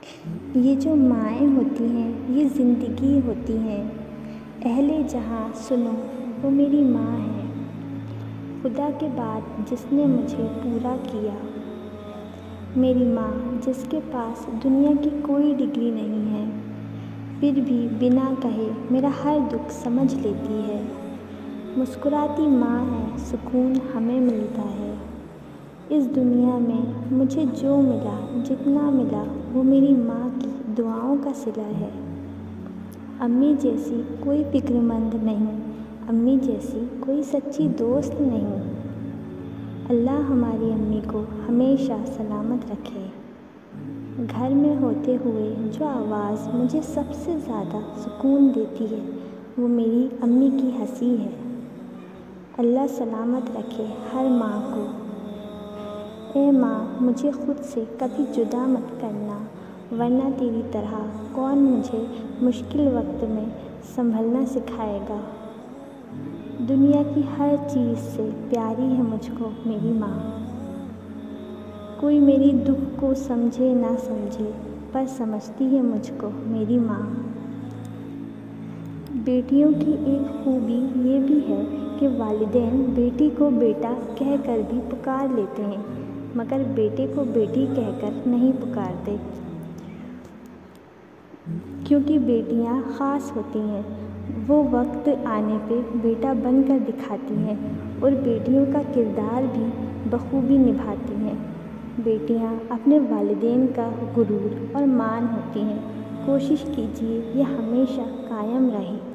یہ جو مائیں ہوتی ہیں یہ زندگی ہوتی ہیں، اہل جہاں سنو وہ میری ماں ہے، خدا کے بعد جس نے مجھے پورا کیا۔ میری ماں جس کے پاس دنیا کی کوئی ڈگری نہیں ہے، پھر بھی بنا کہے میرا ہر دکھ سمجھ لیتی ہے۔ مسکراتی ماں ہے، سکون ہمیں ملتا ہے۔ اس دنیا میں مجھے جو ملا جتنا ملا وہ میری ماں کی دعاؤں کا صلہ ہے۔ امی جیسی کوئی فکر مند نہیں، امی جیسی کوئی سچی دوست نہیں۔ اللہ ہماری امی کو ہمیشہ سلامت رکھے۔ گھر میں ہوتے ہوئے جو آواز مجھے سب سے زیادہ سکون دیتی ہے وہ میری امی کی ہنسی ہے۔ اللہ سلامت رکھے ہر ماں کو۔ اے ماں مجھے خود سے کبھی جدا مت کرنا، ورنہ تیری طرح کون مجھے مشکل وقت میں سنبھلنا سکھائے گا۔ دنیا کی ہر چیز سے پیاری ہے مجھ کو میری ماں۔ کوئی میری دکھ کو سمجھے نہ سمجھے پر سمجھتی ہے مجھ کو میری ماں۔ بیٹیوں کی ایک خوبی یہ بھی ہے کہ والدین بیٹی کو بیٹا کہہ کر بھی پکار لیتے ہیں، مگر بیٹے کو بیٹی کہہ کر نہیں پکارتے، کیونکہ بیٹیاں خاص ہوتی ہیں، وہ وقت آنے پہ بیٹا بن کر دکھاتی ہیں اور بیٹیوں کا کردار بھی بخوبی نبھاتی ہیں۔ بیٹیاں اپنے والدین کا غرور اور مان ہوتی ہیں۔ کوشش کیجیے یہ ہمیشہ قائم رہے۔